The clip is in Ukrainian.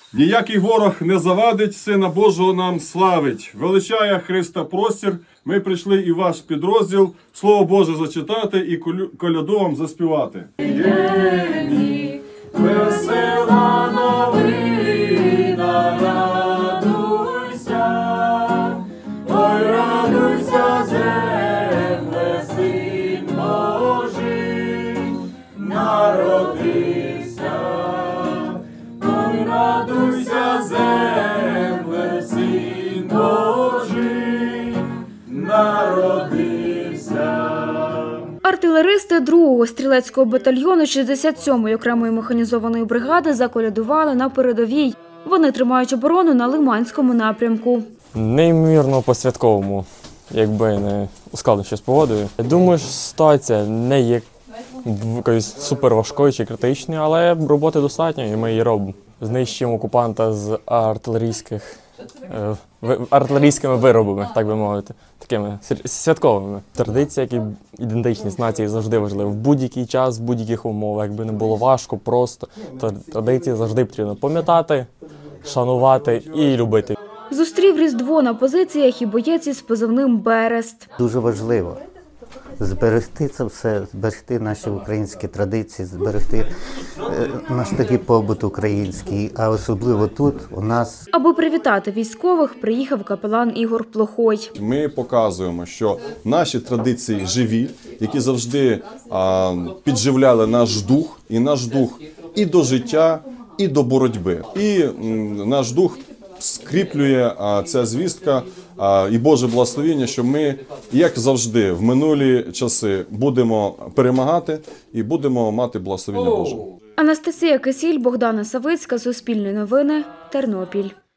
Ніякий ворог не завадить, Сина Божого нам славить. Величає Христа простір, ми прийшли і ваш підрозділ, Слово Боже зачитати і коляду вам заспівати. Єні, весела новина, радуйся, ой, радуйся, земле, Син Божий народився. Ой, радуйся, земле, Син Божий народився. Артилеристи 2-го стрілецького батальйону 67-ї окремої механізованої бригади заколядували на передовій. Вони тримають оборону на Лиманському напрямку. Неймовірно по-святковому, якби не ускладнощі з погодою. Я думаю, що ситуація не є якоюсь суперважкою чи критичною, але роботи достатньо і ми її робимо. Знищуємо окупанта з артилерійськими виробами, так би мовити, такими святковими. Традиція, як і ідентичність нації завжди важлива. В будь-який час, в будь-яких умовах, якби не було важко, просто, то традиції завжди потрібно пам'ятати, шанувати і любити. Зустрів Різдво на позиціях і боєць із позивним «Берест». Дуже важливо зберегти це все, зберегти наші українські традиції, зберегти наш такий побут український, а особливо тут у нас. Аби привітати військових, приїхав капелан Ігор Плохой. Ми показуємо, що наші традиції живі, які завжди підживляли наш дух і до життя, і до боротьби. І наш дух скріплює ця звістка і Боже благословення, що ми, як завжди, в минулі часи будемо перемагати і будемо мати благословення Боже. Анастасія Кисіль, Богдана Савицька, Суспільне новини, Тернопіль.